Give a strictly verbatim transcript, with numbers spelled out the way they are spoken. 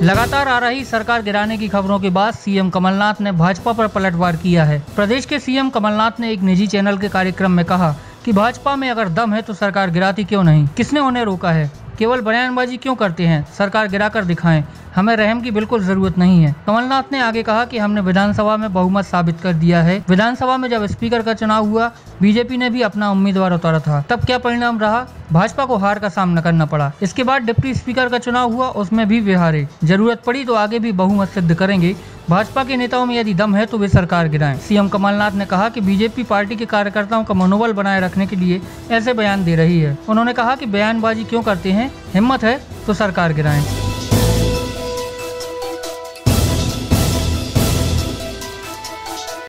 लगातार आ रही सरकार गिराने की खबरों के बाद सीएम कमलनाथ ने भाजपा पर पलटवार किया है। प्रदेश के सीएम कमलनाथ ने एक निजी चैनल के कार्यक्रम में कहा कि भाजपा में अगर दम है तो सरकार गिराती क्यों नहीं, किसने उन्हें रोका है, केवल बयानबाजी क्यों करते हैं, सरकार गिराकर दिखाएं, हमें रहम की बिल्कुल जरूरत नहीं है। कमलनाथ ने आगे कहा कि हमने विधानसभा में बहुमत साबित कर दिया है। विधानसभा में जब स्पीकर का चुनाव हुआ, बीजेपी ने भी अपना उम्मीदवार उतारा था, तब क्या परिणाम रहा, भाजपा को हार का सामना करना पड़ा। इसके बाद डिप्टी स्पीकर का चुनाव हुआ, उसमें भी वे हारे। जरूरत पड़ी तो आगे भी बहुमत सिद्ध करेंगे। भाजपा के नेताओं में यदि दम है तो वे सरकार गिराएं। सीएम कमलनाथ ने कहा कि बीजेपी पार्टी के कार्यकर्ताओं का मनोबल बनाए रखने के लिए ऐसे बयान दे रही है। उन्होंने कहा कि बयानबाजी क्यों करते हैं, हिम्मत है तो सरकार गिराएं।